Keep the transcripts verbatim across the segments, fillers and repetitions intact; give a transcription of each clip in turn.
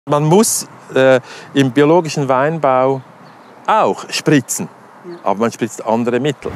Man muss äh, im biologischen Weinbau auch spritzen, ja. aber man spritzt andere Mittel.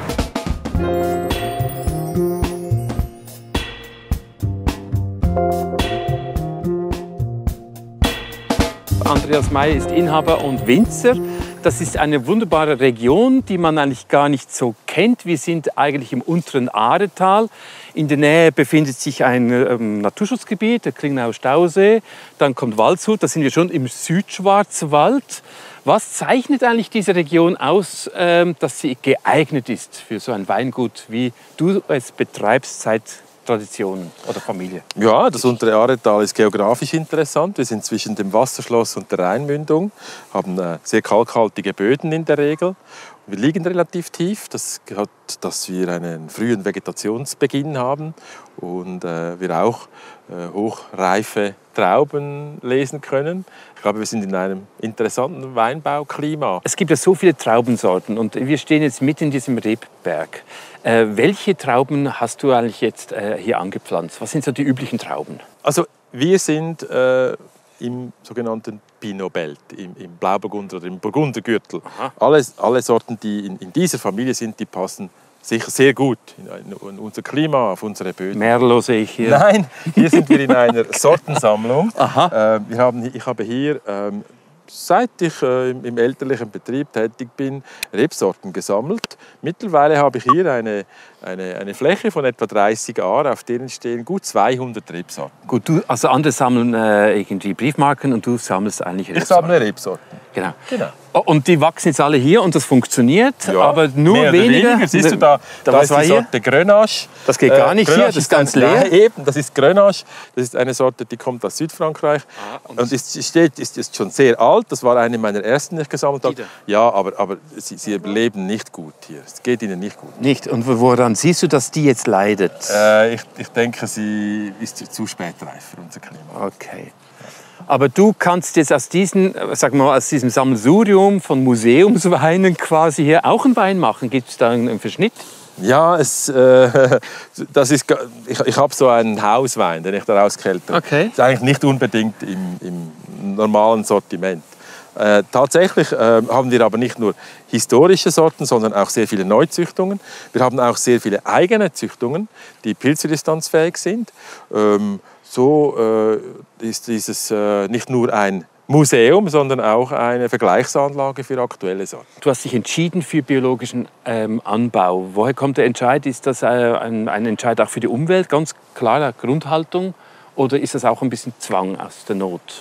Andreas Meier ist Inhaber und Winzer. Das ist eine wunderbare Region, die man eigentlich gar nicht so kennt. Wir sind eigentlich im unteren Aaretal. In der Nähe befindet sich ein ähm, Naturschutzgebiet, der Klingnauer Stausee. Dann kommt Waldshut, da sind wir schon im Südschwarzwald. Was zeichnet eigentlich diese Region aus, ähm, dass sie geeignet ist für so ein Weingut, wie du es betreibst seit Tradition oder Familie? Ja, das untere Aaretal ist geografisch interessant. Wir sind zwischen dem Wasserschloss und der Rheinmündung, haben äh, sehr kalkhaltige Böden in der Regel. Wir liegen relativ tief. Das hat, dass wir einen frühen Vegetationsbeginn haben und äh, wir auch äh, hochreife Trauben lesen können. Ich glaube, wir sind in einem interessanten Weinbauklima. Es gibt ja so viele Traubensorten und wir stehen jetzt mitten in diesem Rebberg. Äh, welche Trauben hast du eigentlich jetzt äh, hier angepflanzt? Was sind so die üblichen Trauben? Also wir sind äh, im sogenannten Pinot Belt, im, im Blauburgunder oder im Burgundergürtel. Alle, alle Sorten, die in, in dieser Familie sind, die passen sicher sehr gut in, in unser Klima, auf unsere Böden. Merlot sehe ich hier. Nein, hier sind wir in einer Sortensammlung. Aha. Äh, wir haben, ich habe hier, ähm, seit ich äh, im elterlichen Betrieb tätig bin, Rebsorten gesammelt. Mittlerweile habe ich hier eine, eine, eine Fläche von etwa dreißig Aar, auf denen stehen gut zweihundert Rebsorten. Gut, du, also andere sammeln äh, irgendwie Briefmarken und du sammelst eigentlich Rebsorten. Ich sammle Rebsorten. Genau. genau. Und die wachsen jetzt alle hier und das funktioniert, ja, aber nur mehr weniger. weniger. Siehst du, da, da, da ist die Sorte Grenache. Das geht gar nicht äh, hier, das ist ganz leer. Nein, eben, das ist Grenache. Das ist eine Sorte, die kommt aus Südfrankreich. Ah, und und ist, steht, ist, ist schon sehr alt. Das war eine meiner ersten, die ich gesammelt habe. Ja, aber, aber sie, sie überleben nicht gut hier. Es geht ihnen nicht gut. Nicht? Und woran siehst du, dass die jetzt leidet? Äh, ich, ich denke, sie ist zu spät reif für unser Klima. Okay. Aber du kannst jetzt aus, diesen, sag mal, aus diesem Sammelsurium von Museumsweinen quasi hier auch einen Wein machen. Gibt es da einen Verschnitt? Ja, es, äh, das ist, ich, ich habe so einen Hauswein, den ich daraus keltere. Okay. Das ist eigentlich nicht unbedingt im, im normalen Sortiment. Äh, tatsächlich äh, haben wir aber nicht nur historische Sorten, sondern auch sehr viele Neuzüchtungen. Wir haben auch sehr viele eigene Züchtungen, die pilzresistanzfähig sind. Ähm, So äh, ist dieses äh, nicht nur ein Museum, sondern auch eine Vergleichsanlage für aktuelle Sorten. Du hast dich entschieden für biologischen ähm, Anbau. Woher kommt der Entscheid? Ist das äh, ein, ein Entscheid auch für die Umwelt, ganz klare Grundhaltung? Oder ist das auch ein bisschen Zwang aus der Not?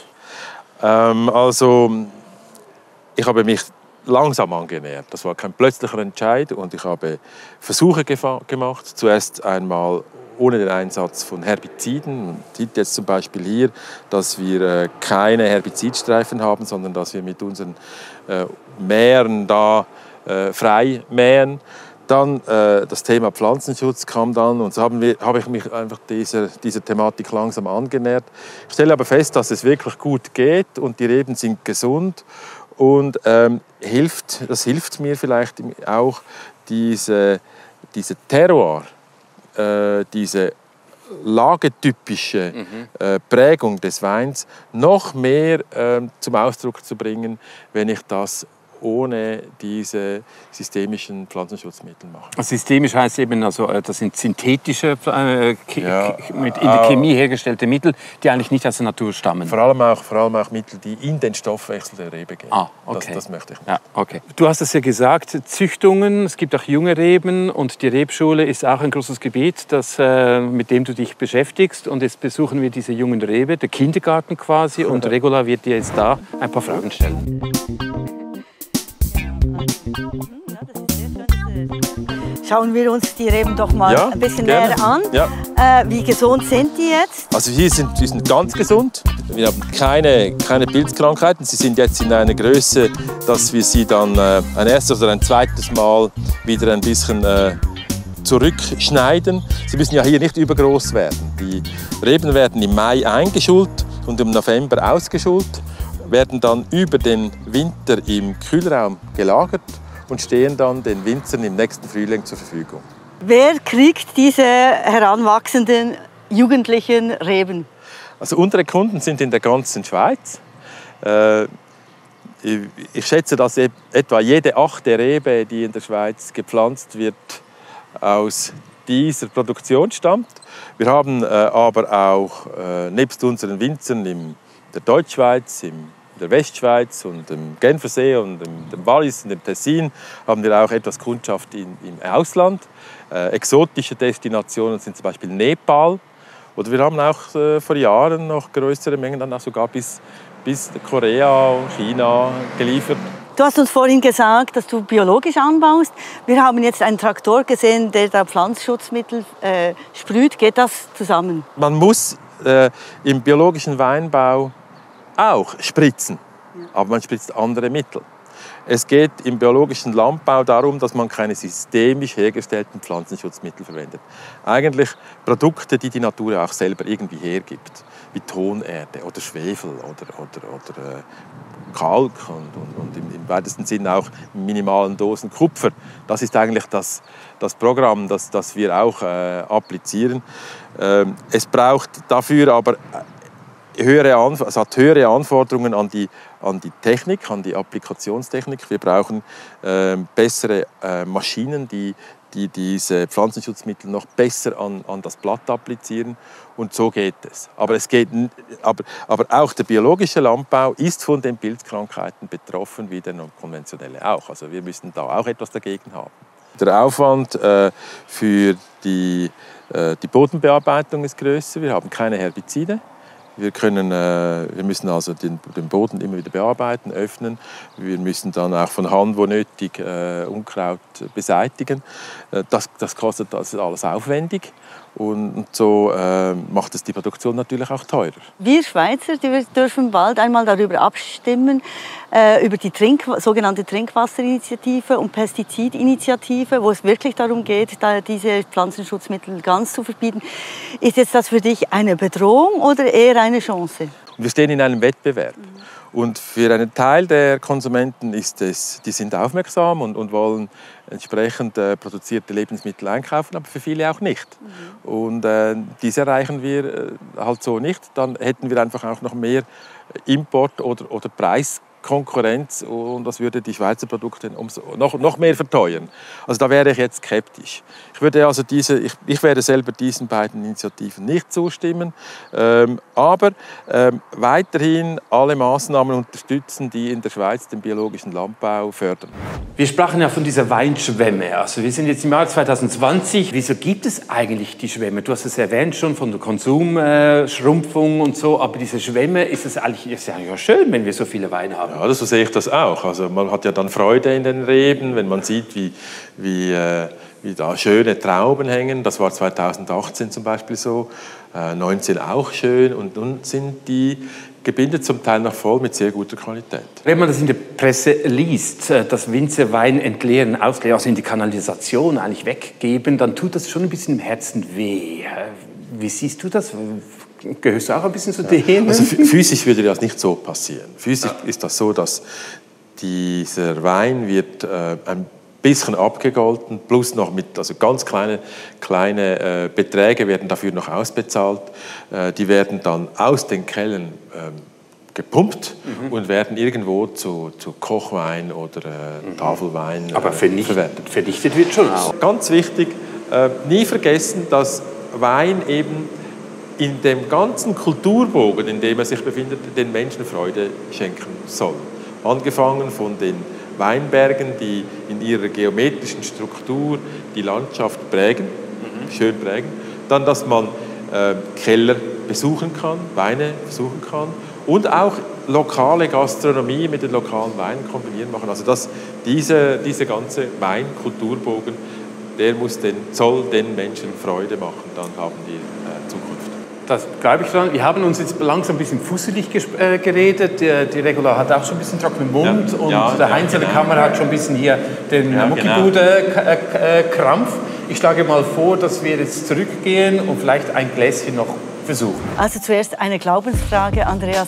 Ähm, also, ich habe mich langsam angenähert. Das war kein plötzlicher Entscheid und ich habe Versuche gemacht. Zuerst einmal ohne den Einsatz von Herbiziden. Man sieht jetzt zum Beispiel hier, dass wir äh, keine Herbizidstreifen haben, sondern dass wir mit unseren äh, Mähern da äh, frei mähen. Dann äh, das Thema Pflanzenschutz kam dann und so haben wir, habe ich mich einfach dieser, dieser Thematik langsam angenähert. Ich stelle aber fest, dass es wirklich gut geht und die Reben sind gesund und ähm, hilft, das hilft mir vielleicht auch, diese, diese Terroir, diese lagetypische mhm. äh, Prägung des Weins noch mehr äh, zum Ausdruck zu bringen, wenn ich das ohne diese systemischen Pflanzenschutzmittel mache. Systemisch heißt eben, also, das sind synthetische, äh, ja, mit in der Chemie hergestellte Mittel, die eigentlich nicht aus der Natur stammen. Vor allem auch, vor allem auch Mittel, die in den Stoffwechsel der Rebe gehen. Ah, okay. das, das möchte ich nicht. Ja, okay. Du hast es ja gesagt, Züchtungen, es gibt auch junge Reben und die Rebschule ist auch ein großes Gebiet, das, äh, mit dem du dich beschäftigst. Und jetzt besuchen wir diese jungen Rebe, der Kindergarten quasi, und Regula wird dir jetzt da ein paar Fragen stellen. Schauen wir uns die Reben doch mal ja, ein bisschen gerne. näher an. Ja. Äh, wie gesund sind die jetzt? Also hier sind die sind ganz gesund. Wir haben keine, keine Pilzkrankheiten. Sie sind jetzt in einer Größe, dass wir sie dann äh, ein erstes oder ein zweites Mal wieder ein bisschen äh, zurückschneiden. Sie müssen ja hier nicht übergroß werden. Die Reben werden im Mai eingeschult und im November ausgeschult, werden dann über den Winter im Kühlraum gelagert und stehen dann den Winzern im nächsten Frühling zur Verfügung. Wer kriegt diese heranwachsenden jugendlichen Reben? Also unsere Kunden sind in der ganzen Schweiz. Äh, ich, ich schätze, dass etwa jede achte Rebe, die in der Schweiz gepflanzt wird, aus dieser Produktion stammt. Wir haben äh, aber auch äh, nebst unseren Winzern in der Deutschschweiz, in der Westschweiz und im Genfersee und im, im Wallis und im Tessin haben wir auch etwas Kundschaft in, im Ausland. Äh, exotische Destinationen sind zum Beispiel Nepal. Oder wir haben auch äh, vor Jahren noch größere Mengen, dann auch sogar bis, bis Korea und China geliefert. Du hast uns vorhin gesagt, dass du biologisch anbaust. Wir haben jetzt einen Traktor gesehen, der da Pflanzenschutzmittel äh, sprüht. Geht das zusammen? Man muss äh, im biologischen Weinbau auch spritzen, aber man spritzt andere Mittel. Es geht im biologischen Landbau darum, dass man keine systemisch hergestellten Pflanzenschutzmittel verwendet. Eigentlich Produkte, die die Natur auch selber irgendwie hergibt, wie Tonerde oder Schwefel oder, oder, oder äh, Kalk und, und, und im, im weitesten Sinne auch in minimalen Dosen Kupfer. Das ist eigentlich das, das Programm, das, das wir auch äh, applizieren. Ähm, es braucht dafür aber höhere Anf- es hat höhere Anforderungen an die, an die Technik, an die Applikationstechnik. Wir brauchen äh, bessere äh, Maschinen, die, die diese Pflanzenschutzmittel noch besser an, an das Blatt applizieren. Und so geht es. Aber, es geht, aber, aber auch der biologische Landbau ist von den Pilzkrankheiten betroffen, wie der konventionelle auch. Also wir müssen da auch etwas dagegen haben. Der Aufwand äh, für die, äh, die Bodenbearbeitung ist größer. Wir haben keine Herbizide. Wir, können, äh, wir müssen also den, den Boden immer wieder bearbeiten, öffnen. Wir müssen dann auch von Hand, wo nötig, äh, Unkraut beseitigen. Äh, das, das kostet das ist alles aufwendig. Und so äh, macht es die Produktion natürlich auch teurer. Wir Schweizer die wir dürfen bald einmal darüber abstimmen, äh, über die Trink sogenannte Trinkwasserinitiative und Pestizidinitiative, wo es wirklich darum geht, da diese Pflanzenschutzmittel ganz zu verbieten. Ist jetzt das für dich eine Bedrohung oder eher eine Chance? Wir stehen in einem Wettbewerb. Mhm. Und für einen Teil der Konsumenten ist es, die sind aufmerksam und, und wollen entsprechend äh, produzierte Lebensmittel einkaufen, aber für viele auch nicht. Mhm. Und äh, diese erreichen wir äh, halt so nicht. Dann hätten wir einfach auch noch mehr Import- oder, oder Preiskonkurrenz und das würde die Schweizer Produkte noch, noch mehr verteuern. Also da wäre ich jetzt skeptisch. Ich, würde also diese, ich, ich werde selber diesen beiden Initiativen nicht zustimmen, ähm, aber ähm, weiterhin alle Maßnahmen unterstützen, die in der Schweiz den biologischen Landbau fördern. Wir sprachen ja von dieser Weinschwemme. Also wir sind jetzt im Jahr zwanzig zwanzig. Wieso gibt es eigentlich die Schwemme? Du hast es erwähnt schon von der Konsumschrumpfung und so, aber diese Schwemme, ist es eigentlich ist ja schön, wenn wir so viele Weine haben. Ja, so sehe ich das auch. Also man hat ja dann Freude in den Reben, wenn man sieht, wie, wie, äh, wie da schöne Trauben hängen. Das war zweitausendachtzehn zum Beispiel so, äh, neunzehn auch schön. Und nun sind die Gebinde zum Teil noch voll mit sehr guter Qualität. Wenn man das in der Presse liest, dass Winzer Wein entleeren, ausleeren, also in die Kanalisation eigentlich weggeben, dann tut das schon ein bisschen im Herzen weh. Wie siehst du das? Gehörst du auch ein bisschen zu denen? Also physisch würde das nicht so passieren. Physisch ja. ist das so, dass dieser Wein wird äh, ein bisschen abgegolten, plus noch mit also ganz kleine, kleine äh, Beträge werden dafür noch ausbezahlt. Äh, die werden dann aus den Kellern äh, gepumpt mhm. und werden irgendwo zu, zu Kochwein oder äh, mhm. Tafelwein Aber vernichtet, verwendet. vernichtet wird schon auch. Ganz wichtig, äh, nie vergessen, dass Wein eben in dem ganzen Kulturbogen, in dem er sich befindet, den Menschen Freude schenken soll. Angefangen von den Weinbergen, die in ihrer geometrischen Struktur die Landschaft prägen, mhm. schön prägen. Dann, dass man äh, Keller besuchen kann, Weine besuchen kann und auch lokale Gastronomie mit den lokalen Weinen kombinieren machen. Also dass diese, diese ganze Weinkulturbogen, der muss den, soll den Menschen Freude machen, dann haben die äh, Zukunft. Das glaube ich dran. Wir haben uns jetzt langsam ein bisschen fusselig äh, geredet. Die, die Regula hat auch schon ein bisschen trockenen Mund ja. und ja, der Heinz ja, in der genau. Kamera hat schon ein bisschen hier den ja, Muckibude-Krampf. Genau. Ich schlage mal vor, dass wir jetzt zurückgehen und vielleicht ein Gläschen noch versuchen. Also zuerst eine Glaubensfrage, Andreas.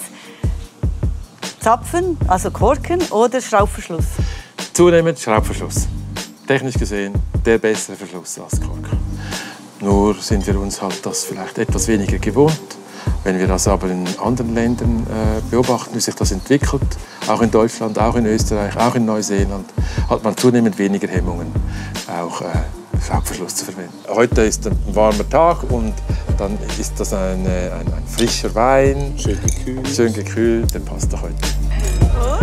Zapfen, also Korken oder Schraubverschluss? Zunehmend Schraubverschluss. Technisch gesehen der bessere Verschluss als Korken. Nur sind wir uns halt das vielleicht etwas weniger gewohnt. Wenn wir das aber in anderen Ländern äh, beobachten, wie sich das entwickelt, auch in Deutschland, auch in Österreich, auch in Neuseeland, hat man zunehmend weniger Hemmungen, auch äh, Schraubverschluss zu verwenden. Heute ist ein warmer Tag und dann ist das eine, ein, ein frischer Wein, Schön gekühlt. schön gekühlt, der passt doch heute.